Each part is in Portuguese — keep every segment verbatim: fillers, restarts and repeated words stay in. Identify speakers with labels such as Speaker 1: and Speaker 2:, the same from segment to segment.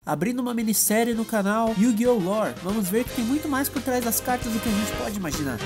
Speaker 1: Abrindo uma minissérie no canal Yu-Gi-Oh! Lore, vamos ver que tem muito mais por trás das cartas do que a gente pode imaginar.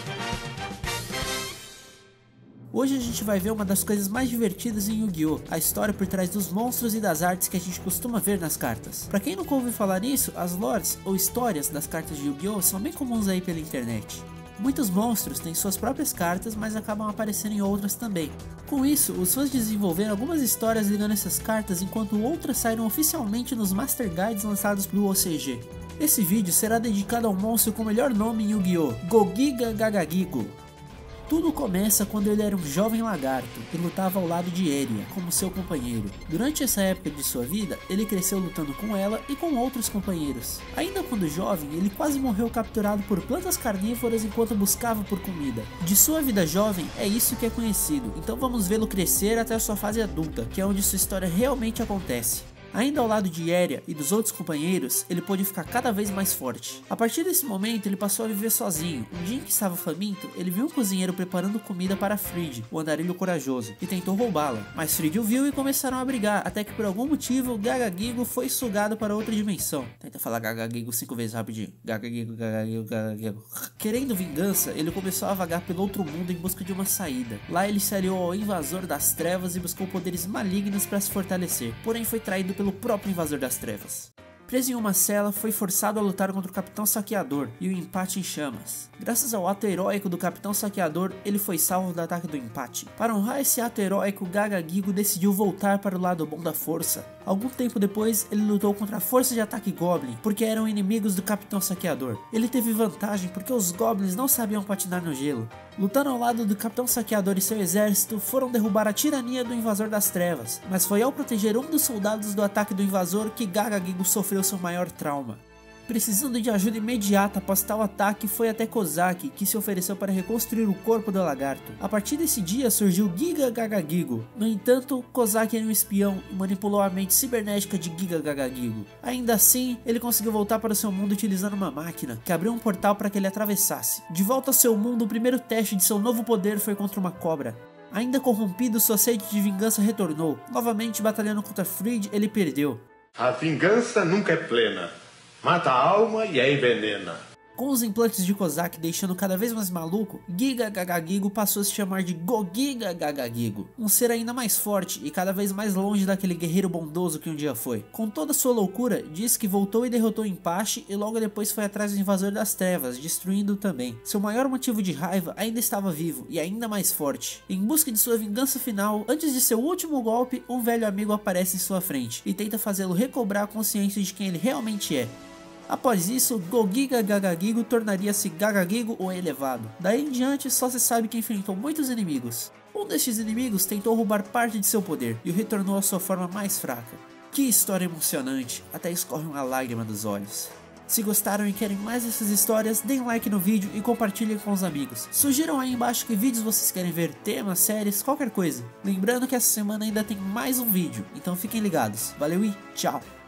Speaker 1: Hoje a gente vai ver uma das coisas mais divertidas em Yu-Gi-Oh! A história por trás dos monstros e das artes que a gente costuma ver nas cartas. Pra quem nunca ouviu falar nisso, as lores ou histórias das cartas de Yu-Gi-Oh! São bem comuns aí pela internet. Muitos monstros têm suas próprias cartas, mas acabam aparecendo em outras também. Com isso, os fãs desenvolveram algumas histórias ligando essas cartas, enquanto outras saíram oficialmente nos Master Guides lançados pelo O C G. Esse vídeo será dedicado ao monstro com o melhor nome em Yu-Gi-Oh! Gogiga Gagagigo. Tudo começa quando ele era um jovem lagarto e lutava ao lado de Eria, como seu companheiro. Durante essa época de sua vida, ele cresceu lutando com ela e com outros companheiros. Ainda quando jovem, ele quase morreu capturado por plantas carnívoras enquanto buscava por comida. De sua vida jovem, é isso que é conhecido, então vamos vê-lo crescer até a sua fase adulta, que é onde sua história realmente acontece. Ainda ao lado de Eria e dos outros companheiros, ele pôde ficar cada vez mais forte. A partir desse momento, ele passou a viver sozinho. Um dia em que estava faminto, ele viu um cozinheiro preparando comida para Fried, o andarilho corajoso, e tentou roubá-la. Mas Fried o viu e começaram a brigar, até que por algum motivo, Gagagigo foi sugado para outra dimensão. Tenta falar Gagagigo cinco vezes rapidinho. Gagagigo, Gagagigo, Gagagigo. Querendo vingança, ele começou a vagar pelo outro mundo em busca de uma saída. Lá ele se aliou ao invasor das trevas e buscou poderes malignos para se fortalecer, porém foi traído pelo próprio invasor das trevas. Preso em uma cela, foi forçado a lutar contra o Capitão Saqueador e o empate em chamas. Graças ao ato heróico do Capitão Saqueador, ele foi salvo do ataque do empate. Para honrar esse ato heróico, Gagagigo decidiu voltar para o lado bom da força. Algum tempo depois, ele lutou contra a força de ataque Goblin, porque eram inimigos do Capitão Saqueador. Ele teve vantagem porque os Goblins não sabiam patinar no gelo. Lutando ao lado do Capitão Saqueador e seu exército, foram derrubar a tirania do Invasor das Trevas, mas foi ao proteger um dos soldados do ataque do Invasor que Gagagigo sofreu seu maior trauma. Precisando de ajuda imediata após tal ataque, foi até Kozaki, que se ofereceu para reconstruir o corpo do lagarto. A partir desse dia surgiu Giga Gagagigo. No entanto, Kozaki era um espião e manipulou a mente cibernética de Giga Gagagigo. Ainda assim, ele conseguiu voltar para o seu mundo utilizando uma máquina, que abriu um portal para que ele atravessasse. De volta ao seu mundo, o primeiro teste de seu novo poder foi contra uma cobra. Ainda corrompido, sua sede de vingança retornou. Novamente batalhando contra Fried, ele perdeu.
Speaker 2: A vingança nunca é plena. Mata a alma e a envenena.
Speaker 1: Com os implantes de Kozaki deixando cada vez mais maluco, Giga Gagagigo passou a se chamar de Gogiga Gagagigo, um ser ainda mais forte e cada vez mais longe daquele guerreiro bondoso que um dia foi. Com toda sua loucura, disse que voltou e derrotou Impache e logo depois foi atrás do Invasor das Trevas, destruindo-o também. Seu maior motivo de raiva ainda estava vivo e ainda mais forte. Em busca de sua vingança final, antes de seu último golpe, um velho amigo aparece em sua frente e tenta fazê-lo recobrar a consciência de quem ele realmente é. Após isso, Gogiga Gagagigo tornaria-se Gagagigo o Elevado. Daí em diante, só se sabe que enfrentou muitos inimigos. Um destes inimigos tentou roubar parte de seu poder e o retornou à sua forma mais fraca. Que história emocionante, até escorre uma lágrima dos olhos. Se gostaram e querem mais dessas histórias, deem like no vídeo e compartilhem com os amigos. Sugiram aí embaixo que vídeos vocês querem ver, temas, séries, qualquer coisa. Lembrando que essa semana ainda tem mais um vídeo, então fiquem ligados. Valeu e tchau!